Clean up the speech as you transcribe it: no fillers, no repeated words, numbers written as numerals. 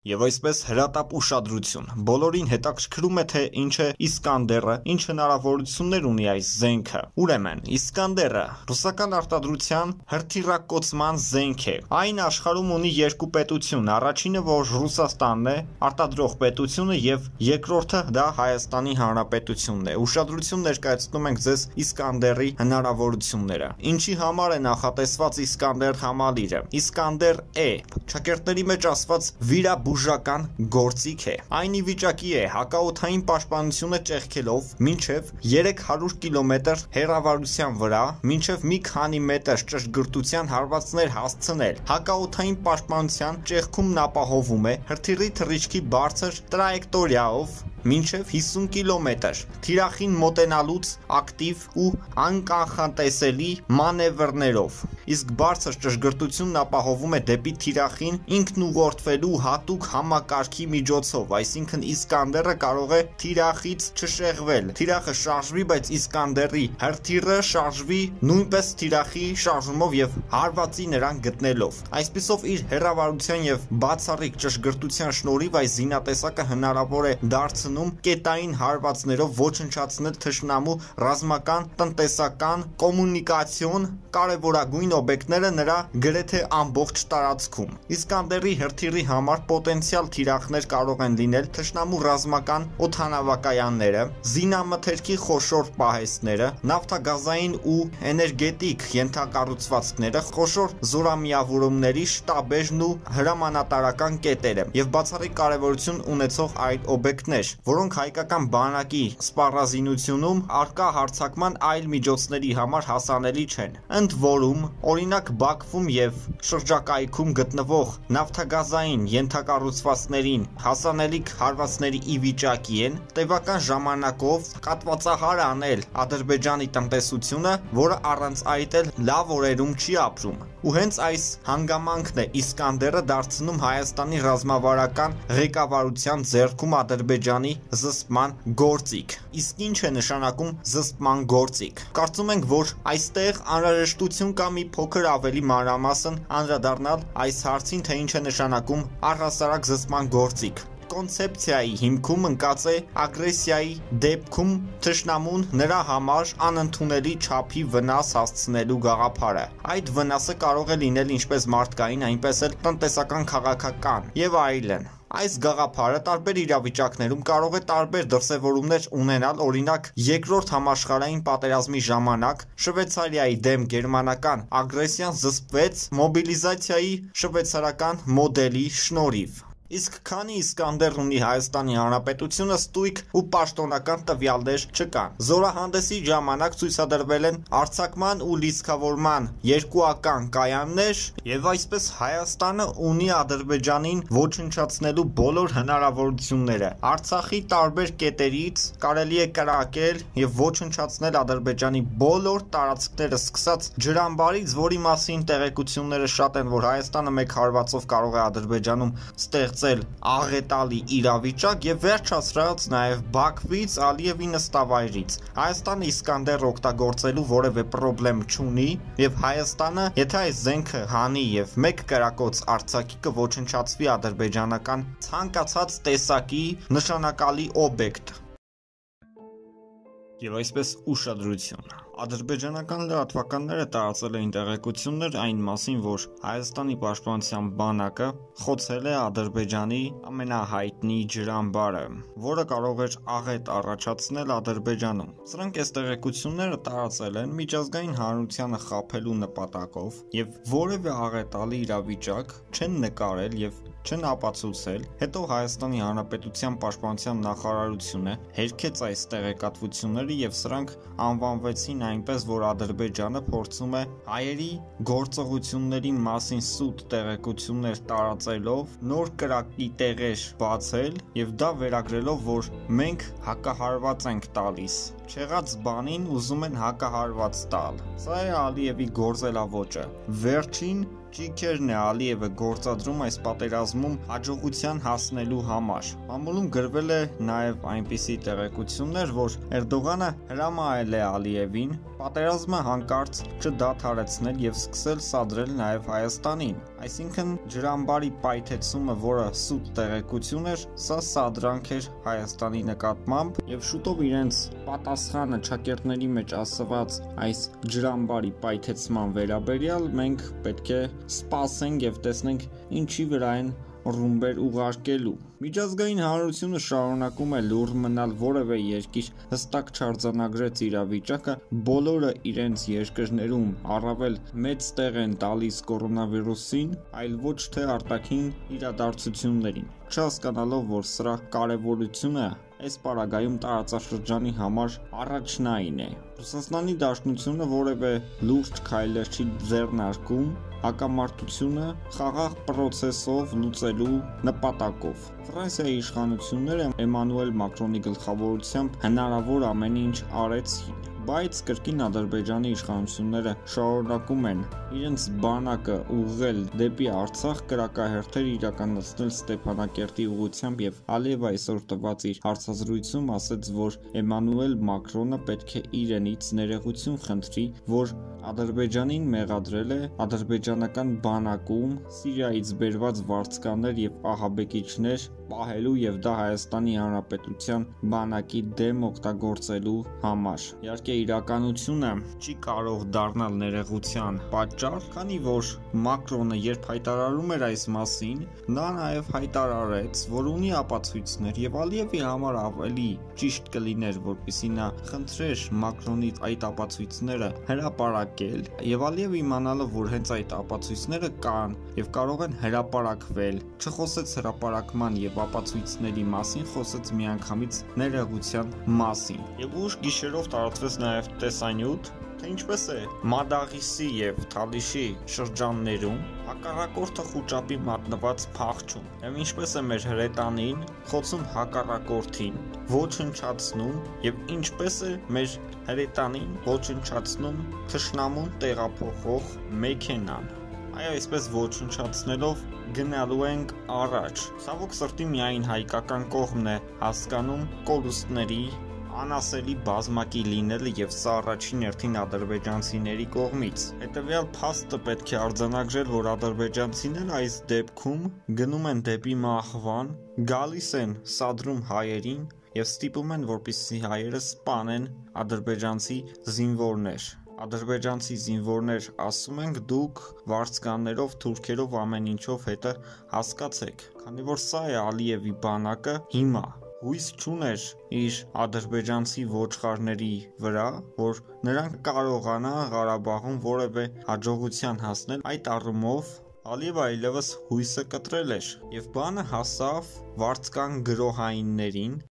Եվ այսպես հրատապ ուշադրություն, բոլորին հետաքրքրում է թե ինչ է Իսկանդերը, ինչ հնարավորություններ ունի այս զենքը։ Ուրեմն, Իսկանդերը ռուսական արտադրության հրթիռակոծման զենք է։ Այն աշխարհում ունի երկու պետություն, առաջինը որ Ռուսաստանն է, արտադրող պետությունը, եւ երկրորդը դա Հայաստանի Հանրապետությունն է։ Ուշադրություն ներկայացնում ենք ձեզ Իսկանդերի հնարավորությունները։ Ինչի համար է նախատեսված Իսկանդեր համալիրը։ Իսկանդեր E, ճակերտների մեջ ասված վիրաբուժական գործիք է։ Այն ի վիճակի է հակաօդային պաշտպանությունը ճեղքելով մինչև 300 կիլոմետր հեռավորության վրա, մինչև մի քանի մետր ճշգրտության հարվածներ հասցնել։ Հակաօդային պաշտպանության ճեղքում ապահովում է հրթիռի թռիչքի բարձր տրայեկտորիայով մինչև 50 կիլոմետր, թիրախին մոտենալուց ակտիվ ու անկանխատեսելի մանևրներով։ Իսկ բարձր ճշգրտությունն ապահովում է դեպի թիրախին ինքնուղղորդվելու հատուկ համակարգի միջոցով, այսինքն Իսկանդերը կարող է թիրախից չշեղվել։ Թիրախը շարժվի, բայց Իսկանդերի հրթիռը շարժվի նույնպես թիրախի շարժումով եւ հարվածի նրան գտնելով։ Այսպիսով իր հեռավորության եւ բացառիկ ճշգրտության շնորհիվ այս զինատեսակը հնարավոր է դարձնում կետային հարվածներով ոչնչացնել թշնամու ռազմական, տնտեսական, կոմունիկացիոն կարևորագույն օբյեկտները նրա գրեթե ամբողջ տարածքում։ Իսկանդերի հրթիռի համար պոտենցիալ թիրախներ կարող են լինել թշնամու ռազմական օդանավակայանները, զինամթերքի խոշոր պահեստները, նավթագազային ու էներգետիկ ենթակառուցվածքները, խոշոր զորամիավորումների շտաբերն ու հրամանատարական կետերը եւ բացառիկ կարեւորություն ունեցող այլ օբյեկտներ, որոնք հայկական բանակի սպառազինությունում արկա հարձակման այլ միջոցների համար հասանելի չեն։ Ընդ որում, օրինակ Բաքվում եւ շրջակայքում գտնվող նավթագազային ենթակառուցվածքներին հասանելիք հարվածների ի վիճակի են տևական ժամանակով կատվածահար անել Ադրբեջանի տնտեսությունը, որը առանց այդ էլ լավ օրերում չի ապրում։ Ու հենց այս հանգամանքն է Իսկանդերը դարձնում Հայաստանի ռազմավարական ղեկավարության ձեռքում Ադրբեջանի զսպման գործիք։ Իսկ ինչ է նշանակում զսպման գործիք։ Կարծում ենք, որ այստեղ անհրաժեշտություն կա մի փոքր ավելի մանրամասն անդրադառնալ այս հարցին, թե ինչ է նշանակում առհասարակ զսպման գործիք։ Կոնցեպցիայի հիմքում ընկած է ագրեսիայի դեպքում թշնամուն նրա համար անընդունելի չափի վնաս հասցնելու գաղափարը։ Այդ վնասը կարող է լինել ինչպես մարդկային, այնպես էլ տնտեսական, քաղաքական եւ այլն։ Այս գաղափարը տարբեր իրավիճակներում կարող է տարբեր դրսևորումներ ունենալ, օրինակ Երկրորդ համաշխարհային պատերազմի ժամանակ Շվեյցարիայի դեմ գերմանական ագրեսիան զսպվեց մոբիլիզացիայի շվեյցարական մոդելի շնորհիվ։ Իսկ քանի Իսկանդեր ունի Հայաստանի Հանրապետությունը, ստույգ ու պաշտոնական տվյալներ չկան։ Զորահանդեսի ժամանակ ցույցադրվել են արձակման ու լիցքավորման երկուական կայաններ, եւ այսպես Հայաստանը ունի Ադրբեջանին ոչնչացնելու բոլոր հնարավորությունները։ Արցախի տարբեր կետերից կարելի է կրակել եւ ոչնչացնել Ադրբեջանի բոլոր տարածքները, սկսած ջրամբարից, որի մասին տեղեկությունները շատ են, որ Հայաստանը մեկ հարվածով կարող է Ադրբեջանում աղետալի իրավիճակ եւ վերջացրած նաեւ Բաքվից, Ալիևի նստավայրից։ Հայաստանը Իսկանդեր օգտագործելու որևէ խնդրեմ չունի եւ Հայաստանը, եթե այս զենքը հանի եւ մեկ կրակոց արձակի կոչնչացվի ադրբեջանական ցանկացած տեսակի նշանակալի օբյեկտ։ Եվ այսպես ուշադրություն։ Ադրբեջանական լրատվականները տարածել էին տեղեկություններ այն մասին, որ Հայաստանի պաշտպանության բանակը խոցել է Ադրբեջանի ամենահայտնի ջրամբարը, որը կարող էր աղետ առաջացնել Ադրբեջանում։ Սրանք այս տեղեկությունները տարածել են միջազգային հանրությանը խաբելու նպատակով եւ որևէ աղետալի իրավիճակ չեն նկարել եւ չեն ապացուցել, հետո Հայաստանի Հանրապետության պաշտպանության նախարարությունը հերքեց այս տեղեկատվությունները եւ սրանք անվանվեցին այնպես, որ Ադրբեջանը փորձում է հայերի գործողությունների մասին սուտ տեղեկություններ տարածելով նոր կրակի տեղեր բացել եւ դա վերագրելով, որ մենք հակահարված ենք տալիս։ Չեղած բանին ուզում են հակահարված տալ։ Սա է Ալիևի գործելավոճը։ Վերջին ճիքերն է Ալիևը գործադրում այս պատերազմում հաջողության հասնելու համար։ Մամուլում գրվել է նաև այնպիսի տեղեկություններ, որ Էրդողանը հրամայել է Ալիևին պատերազմը հանկարծ չդադարեցնել եւ սկսել սադրել նաև Հայաստանին։ Այսինքն ջրամբարի պայթեցումը, որը սուտ տեղեկություն էր, սա սադրանք էր Հայաստանի նկատմամբ եւ շուտով իրենց պատասխանը ճակերտների մեջ ասված այս ջրամբարի պայթեցման վերաբերյալ մենք պետք է սպասենք եւ տեսնենք ինչի վրա են ռումբեր ուղարկելու։ Միջազգային հանրությունը շարունակում է լուռ մնալ, որևէ երկիր հստակ չարձանագրեց իրավիճակը, բոլորը իրենց երկրներում առավել մեծ տեղ են տալիս կորոնավիրուսին, այլ ոչ թե արտաքին իրադարձություններին, չհասկանալով, որ սրա կարևորությունը այս պարագայում տարածաշրջանի համար առաջնային է։ Ռուսաստանի Դաշնությունը որևէ լուրջ քայլեր չի ձեռնարկում հակամարտությունը խաղաղ պրոցեսով լուծելու նպատակով։ Ֆրանսիայի իշխանությունները Էմանուել Մակրոնի գլխավորությամբ հնարավոր ամեն ինչ արեցին, բայց կրկին Ադրբեջանի իշխանությունները շարունակում են իրենց բանակը ուղղել դեպի Արցախ, կրակահերթեր իրականացնել Ստեփանակերտի ուղղությամբ եւ Ալիևը այսօր տված իր հարցազրույցում ասաց, որ Էմանուել Մակրոնը պետք է իրենից ներողություն խնդրի, որ Ադրբեջանին մեղադրել է ադրբեջանական բանակում Սիրիայից բերված վարձկաններ եւ ահաբեկիչներ պահելու եւ դա Հայաստանի Հանրապետության բանակի դեմ օգտագործելու համար։ Իհարկե իրականությունը չի կարող դառնալ ներողության պատճառ, քանի որ Մակրոնը երբ հայտարարում էր այս մասին, նա նաեւ հայտարարեց, որ ունի ապացույցներ եւ Ալիևի համար ավելի ճիշտ կլիներ, որպեսզի նա խնդրեր Մակրոնից այդ ապացույցները հրապարակել եւ Ալիևը իմանալով, որ հենց այդ ապացույցները կան եւ կարող են հրապարակվել, չխոսեց հրապարակման եւ ապացույցների մասին, խոսեց միանգամից ներողության մասին։ Եվ ուշ գիշերով տարածվեց նաեւ տեսանյութ, թե ինչպես է Մադաղիսի եւ Թալիշի շրջաններում հակառակորդը խուճապի մատնված փախչում եւ ինչպես է մեր հրետանին խոցում հակառակորդին, ոչնչացնում եւ ինչպես է մեր հրետանին ոչնչացնում թշնամուն տեղափոխող մեքենան։ Այո, այսպես ոչնչացնելով գնալու ենք առաջ։ Ցավոք սրտի միայն հայկական կողմն է հասկանում կորուստների անասելի բազմակի լինելը եւ սա առաջին հերթին ադրբեջանցիների կողմից։ Հետևյալ փաստը պետք է արձանագրել, որ ադրբեջանցիները այս դեպքում գնում են դեպի մահվան, գալիս են սադրում հայերին եւ ստիպում են, որպեսզի հայերը սպանեն ադրբեջանցի զինվորներ։ Ադրբեջանցի զինվորներ, ասում ենք, դուք վարձկաններով, թուրքերով, ամեն ինչով հետը հասկացեք, քանի որ սա է Ալիևի բանակը հիմա հույս չուներ իր ադրբեջանցի ոչխարների վրա, որ նրանք կարողանա Ղարաբաղում որևէ հաջողության հասնել, այդ առումով Ալիևը այլևս հույսը կտրել էր եւ բանը հասավ վարձկան գրոհայիններին